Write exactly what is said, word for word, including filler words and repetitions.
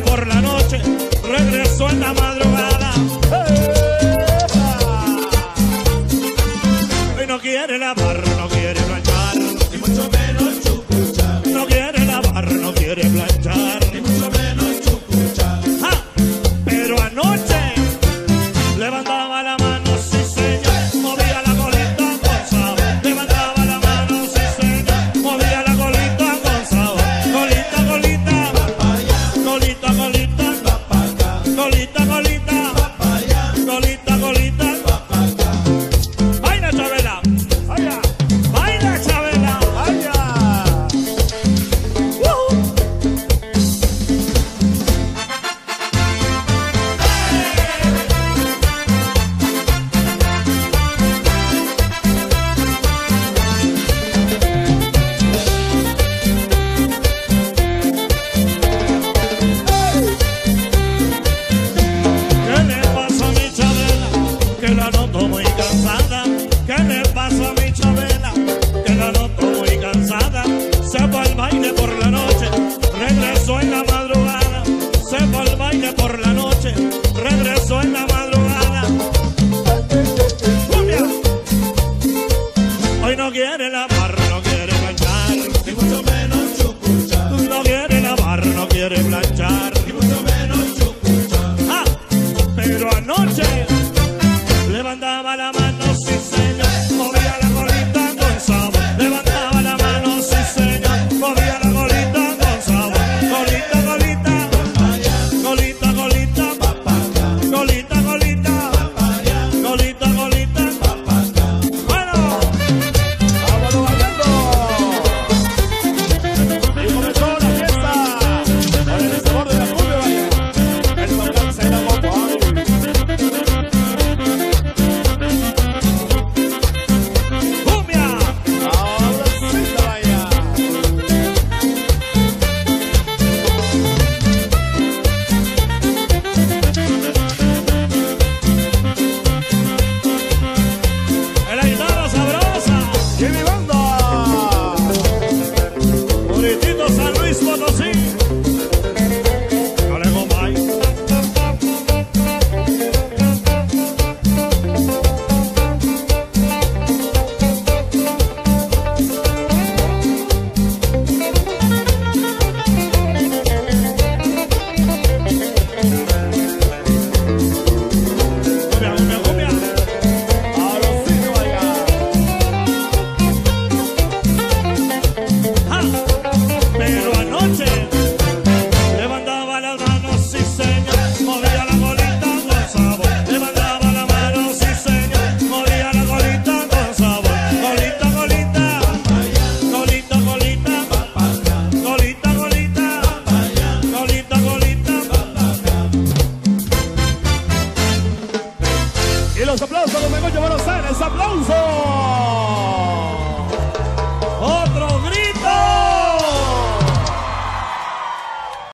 por la noche, regresó en la madrugada. Hoy no quiere lavar, no quiere planchar, ni mucho menos chucuchar. no quiere lavar, no quiere planchar, Ni mucho menos chucuchar. ¡Ja! Pero anoche levantaba la mano, sí señor, movía la colita con sabor. Levantaba la mano, sí señor, movía la colita con sabor. Colita, colita, colita, colita, colita, colita, colita, colita. Baila Chabela, baila, baila Chabela, baila. ¡Woo! ¿Qué le pasa a mi Chabela? Que la noto muy cansada. ¿Qué le pasa a mi Chabela? Que la noto muy cansada. Se fue al baile por la noche, regresó en la madrugada. Se fue al baile por la noche, regresó en la madrugada. ¡Cumbia! Hoy no quiere lavar, no quiere planchar, Ni mucho menos chucuchar. no quiere lavar, no quiere planchar. Ni mucho menos chucuchar. ¡Ah! Pero anoche levantaba la mano, sí señor, movía la colita con sabor. Levantaba la mano, sí señor, movía la colita con sabor. Colita, colita, colita, colita, colita, colita, colita, colita. Bueno, ¡Vámonos bailando! Y comenzó la fiesta con el sabor de la cumbia, vaya. El sabor se la mopa. cumbia. Ahora sí, vaya. En la guitarra sabrosa, ¡Y mi banda! Puritito San Luis Potosí. Alejo May. Cumbia, cumbia, cumbia. Ahora sí, vaya. ¡Ja! Pero anoche levantaba las manos, sí señor, movía la colita con sabor. Levantaba la mano, sí señor, movía la colita con sabor. Colita, colita, colita, colita, colita, colita, colita, colita. Y los aplausos, los Megoño Buenos Aires, aplausos.